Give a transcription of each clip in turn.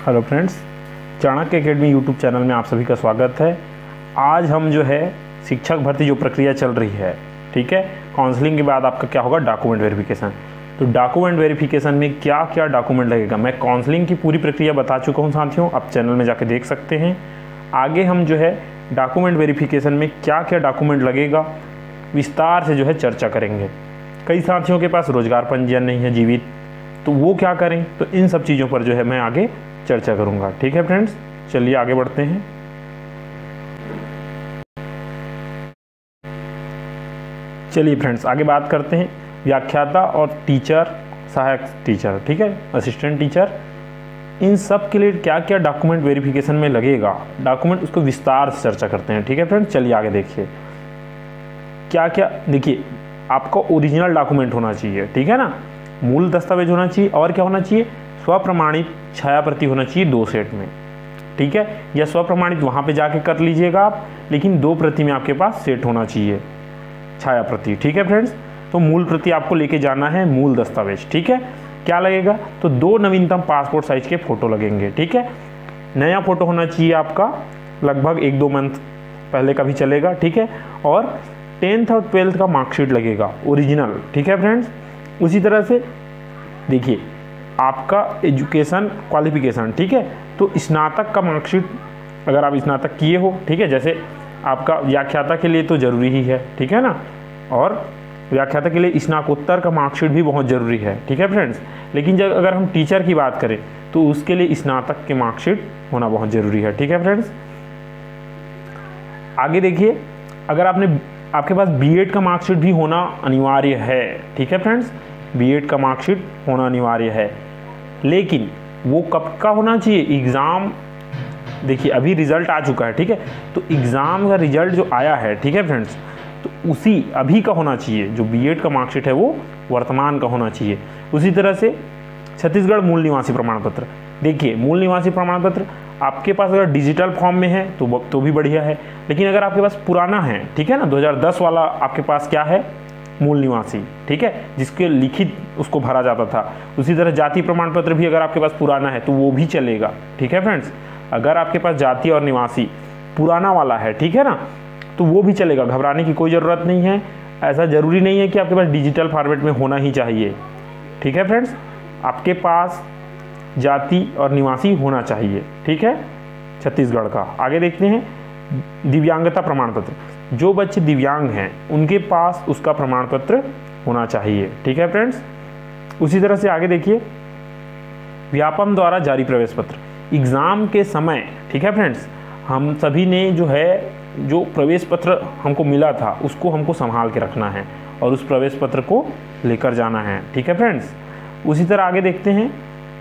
Hello friends, Chanakya academy YouTube channel में आप सभी का स्वागत है। आज हम जो है शिक्षक भर्ती जो प्रक्रिया चल रही है, ठीक है, काउंसलिंग के बाद आपका क्या होगा, डॉक्यूमेंट वेरिफिकेशन। तो डॉक्यूमेंट वेरिफिकेशन में क्या क्या डॉक्यूमेंट लगेगा, मैं काउंसलिंग की पूरी प्रक्रिया बता चुका हूँ साथियों, आप चैनल में जाके देख सकते हैं। आगे हम जो है डॉक्यूमेंट वेरिफिकेशन में क्या क्या डॉक्यूमेंट लगेगा विस्तार से जो है चर्चा करेंगे। कई साथियों के पास रोजगार पंजीयन नहीं है जीवित, तो वो क्या करें, तो इन सब चीज़ों पर जो है मैं आगे चर्चा करूंगा। ठीक है फ्रेंड्स, चलिए आगे बढ़ते हैं। चलिए फ्रेंड्स आगे बात करते हैं व्याख्याता और टीचर, सहायक टीचर, ठीक है, असिस्टेंट टीचर, इन सब के लिए क्या क्या डॉक्यूमेंट वेरिफिकेशन में लगेगा, डॉक्यूमेंट उसको विस्तार से चर्चा करते हैं। ठीक है फ्रेंड्स, चलिए आगे देखिए क्या क्या। देखिए, आपका ओरिजिनल डॉक्यूमेंट होना चाहिए, ठीक है ना, मूल दस्तावेज होना चाहिए, और क्या होना चाहिए, स्वप्रमाणित छाया प्रति होना चाहिए 2 सेट में, ठीक है, या स्वप्रमाणित वहाँ पे जाके कर लीजिएगा आप, लेकिन 2 प्रति में आपके पास सेट होना चाहिए छाया प्रति। ठीक है फ्रेंड्स, तो मूल प्रति आपको लेके जाना है, मूल दस्तावेज। ठीक है, क्या लगेगा, तो 2 नवीनतम पासपोर्ट साइज के फोटो लगेंगे। ठीक है, नया फोटो होना चाहिए आपका, लगभग 1-2 मंथ पहले का भी चलेगा। ठीक है, और 10th और 12th का मार्कशीट लगेगा ओरिजिनल। ठीक है फ्रेंड्स, उसी तरह से देखिए आपका एजुकेशन क्वालिफिकेशन, ठीक है, तो स्नातक का मार्कशीट अगर आप स्नातक किए हो, ठीक है, जैसे आपका व्याख्याता के लिए तो ज़रूरी ही है, ठीक है ना, और व्याख्याता के लिए स्नातकोत्तर का मार्कशीट भी बहुत ज़रूरी है। ठीक है फ्रेंड्स, लेकिन जब अगर हम टीचर की बात करें तो उसके लिए स्नातक के मार्कशीट होना बहुत ज़रूरी है। ठीक है फ्रेंड्स, आगे देखिए, अगर आपके पास बीएड का मार्कशीट भी होना अनिवार्य है। ठीक है फ्रेंड्स, बीएड का मार्कशीट होना अनिवार्य है, लेकिन वो कब का होना चाहिए, एग्ज़ाम, देखिए अभी रिजल्ट आ चुका है, ठीक है, तो एग्ज़ाम का रिजल्ट जो आया है, ठीक है फ्रेंड्स, तो उसी अभी का होना चाहिए। जो बीएड का मार्कशीट है वो वर्तमान का होना चाहिए। उसी तरह से छत्तीसगढ़ मूल निवासी प्रमाण पत्र, देखिए मूल निवासी प्रमाण पत्र आपके पास अगर डिजिटल फॉर्म में है तो भी बढ़िया है, लेकिन अगर आपके पास पुराना है, ठीक है ना, 2010 वाला आपके पास क्या है, मूल निवासी, ठीक है, जिसके लिखित उसको भरा जाता था। उसी तरह जाति प्रमाण पत्र भी अगर आपके पास पुराना है तो वो भी चलेगा। ठीक है फ्रेंड्स, अगर आपके पास जाति और निवासी पुराना वाला है, ठीक है ना, तो वो भी चलेगा, घबराने की कोई ज़रूरत नहीं है। ऐसा ज़रूरी नहीं है कि आपके पास डिजिटल फॉर्मेट में होना ही चाहिए। ठीक है फ्रेंड्स, आपके पास जाति और निवासी होना चाहिए। ठीक है, छत्तीसगढ़ का। आगे देखते हैं दिव्यांगता प्रमाण पत्र, जो बच्चे दिव्यांग हैं उनके पास उसका प्रमाण पत्र होना चाहिए। ठीक है फ्रेंड्स, उसी तरह से आगे देखिए व्यापम द्वारा जारी प्रवेश पत्र, एग्ज़ाम के समय, ठीक है फ्रेंड्स, हम सभी ने जो प्रवेश पत्र हमको मिला था उसको हमको संभाल के रखना है और उस प्रवेश पत्र को लेकर जाना है। ठीक है फ्रेंड्स, उसी तरह आगे देखते हैं,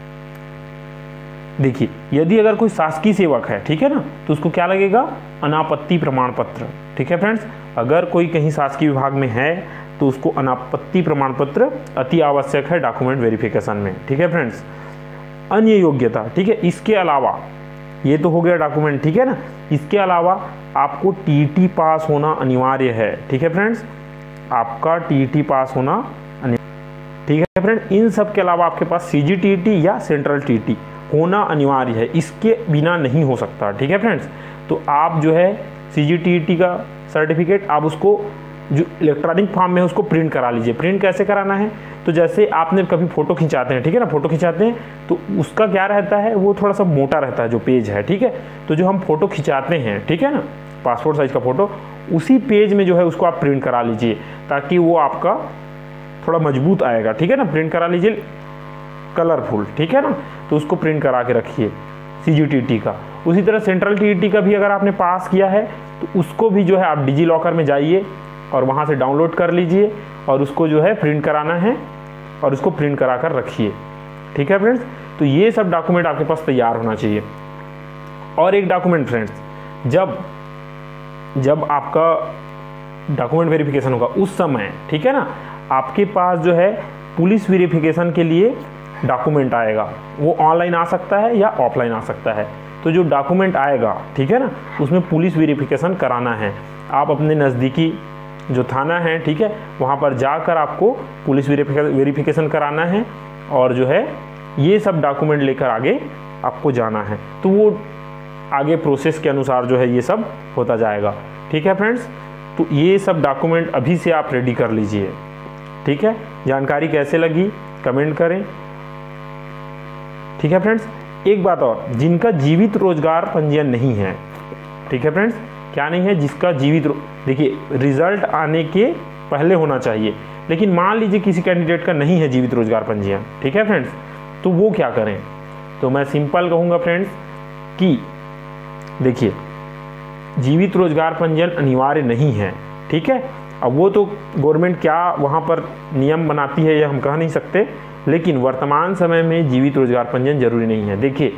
देखिए यदि अगर कोई शासकीय सेवक है, ठीक है ना, तो उसको क्या लगेगा, अनापत्ति प्रमाण पत्र। ठीक है फ्रेंड्स, अगर कोई कहीं शासकीय विभाग में है तो उसको अनापत्ति प्रमाण पत्र अति आवश्यक है डॉक्यूमेंट वेरिफिकेशन में। ठीक है फ्रेंड्स, अन्य योग्यता, ठीक है, इसके अलावा ये तो हो गया डॉक्यूमेंट, ठीक है ना, इसके अलावा आपको टीईटी पास होना अनिवार्य है। ठीक है फ्रेंड्स, आपका टीईटी पास होना अनिवार्य। ठीक है फ्रेंड, इन सब के अलावा आपके पास सीजीटीईटी या सेंट्रल टीईटी होना अनिवार्य है, इसके बिना नहीं हो सकता। ठीक है फ्रेंड्स, तो आप जो है सीजीटीईटी का सर्टिफिकेट आप उसको जो इलेक्ट्रॉनिक फॉर्म में उसको प्रिंट करा लीजिए। प्रिंट कैसे कराना है, तो जैसे आपने कभी फ़ोटो खिंचाते हैं, ठीक है ना, फ़ोटो खिंचाते हैं तो उसका क्या रहता है, वो थोड़ा सा मोटा रहता है जो पेज है, ठीक है, तो जो हम फ़ोटो खिंचाते हैं, ठीक है ना, पासपोर्ट साइज़ का फ़ोटो, उसी पेज में जो है उसको आप प्रिंट करा लीजिए ताकि वो आपका थोड़ा मजबूत आएगा। ठीक है ना, प्रिंट करा लीजिए कलरफुल, ठीक है ना, तो उसको प्रिंट करा के रखिए सीजीटीईटी का। उसी तरह सेंट्रल टीईटी का भी अगर आपने पास किया है तो उसको भी जो है आप डिजी लॉकर में जाइए और वहाँ से डाउनलोड कर लीजिए और उसको जो है प्रिंट कराना है और उसको प्रिंट करा कर रखिए। ठीक है फ्रेंड्स, तो ये सब डॉक्यूमेंट आपके पास तैयार होना चाहिए। और एक डॉक्यूमेंट फ्रेंड्स, जब आपका डॉक्यूमेंट वेरिफिकेशन होगा उस समय, ठीक है ना, आपके पास जो है पुलिस वेरिफिकेशन के लिए डॉक्यूमेंट आएगा, वो ऑनलाइन आ सकता है या ऑफलाइन आ सकता है। तो जो डॉक्यूमेंट आएगा, ठीक है ना, उसमें पुलिस वेरिफिकेशन कराना है। आप अपने नज़दीकी जो थाना है, ठीक है, वहाँ पर जाकर आपको पुलिस वेरिफिकेशन कराना है और जो है ये सब डॉक्यूमेंट लेकर आगे आपको जाना है, तो वो आगे प्रोसेस के अनुसार जो है ये सब होता जाएगा। ठीक है फ्रेंड्स, तो ये सब डॉक्यूमेंट अभी से आप रेडी कर लीजिए। ठीक है, जानकारी कैसे लगी कमेंट करें। ठीक है फ्रेंड्स, एक बात और, जिनका जीवित रोजगार पंजीयन नहीं है, ठीक है फ्रेंड्स, क्या नहीं है, जिसका जीवित, देखिए रिजल्ट आने के पहले होना चाहिए, लेकिन मान लीजिए किसी कैंडिडेट का नहीं है जीवित रोजगार पंजीयन, ठीक है फ्रेंड्स, तो वो क्या करें? तो मैं सिंपल कहूँगा फ्रेंड्स कि देखिए जीवित रोजगार पंजीयन अनिवार्य नहीं है। ठीक है, अब वो तो गवर्नमेंट क्या वहाँ पर नियम बनाती है ये हम कह नहीं सकते, लेकिन वर्तमान समय में जीवित रोजगार पंजीयन जरूरी नहीं है। देखिए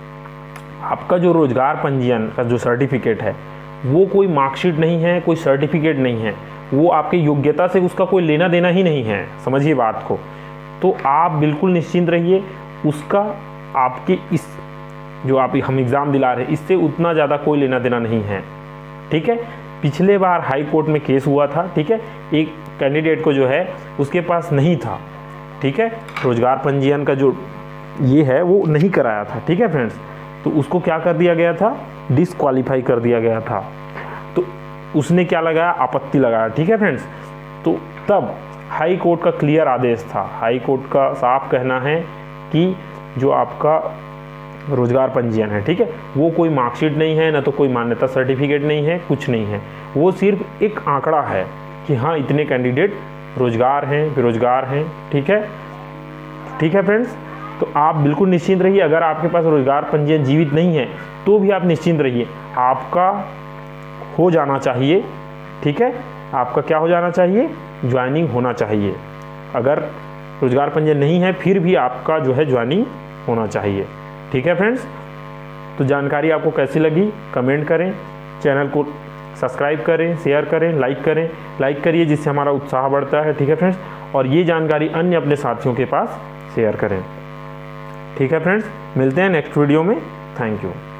आपका जो रोजगार पंजीयन का जो सर्टिफिकेट है वो कोई मार्कशीट नहीं है, कोई सर्टिफिकेट नहीं है, वो आपकी योग्यता से उसका कोई लेना देना ही नहीं है, समझिए बात को। तो आप बिल्कुल निश्चिंत रहिए, उसका आपके इस जो आप हम एग्ज़ाम दिला रहे हैं इससे उतना ज़्यादा कोई लेना देना नहीं है। ठीक है, पिछले बार हाई कोर्ट में केस हुआ था, ठीक है, एक कैंडिडेट को जो है उसके पास नहीं था, ठीक है, रोजगार पंजीयन का जो ये है वो नहीं कराया था। ठीक है फ्रेंड्स, तो उसको क्या कर दिया गया था, डिसक्वालीफाई कर दिया गया था। तो उसने क्या लगाया, आपत्ति लगाया। ठीक है फ्रेंड्स, तो तब हाई कोर्ट का क्लियर आदेश था, हाई कोर्ट का साफ कहना है कि जो आपका रोजगार पंजीयन है, ठीक है, वो कोई मार्कशीट नहीं है, ना तो कोई मान्यता सर्टिफिकेट नहीं है, कुछ नहीं है, वो सिर्फ एक आंकड़ा है कि हाँ इतने कैंडिडेट रोजगार हैं, बेरोजगार हैं। ठीक है, ठीक है फ्रेंड्स, तो आप बिल्कुल निश्चिंत रहिए। अगर आपके पास रोजगार पंजीयन जीवित नहीं है तो भी आप निश्चिंत रहिए, आपका हो जाना चाहिए। ठीक है, आपका क्या हो जाना चाहिए, ज्वाइनिंग होना चाहिए। अगर रोजगार पंजीयन नहीं है फिर भी आपका जो है ज्वाइनिंग होना चाहिए। ठीक है फ्रेंड्स, तो जानकारी आपको कैसी लगी कमेंट करें, चैनल को सब्सक्राइब करें, शेयर करें, लाइक करिए जिससे हमारा उत्साह बढ़ता है। ठीक है फ्रेंड्स, और ये जानकारी अन्य अपने साथियों के पास शेयर करें। ठीक है फ्रेंड्स, मिलते हैं नेक्स्ट वीडियो में। Thank you.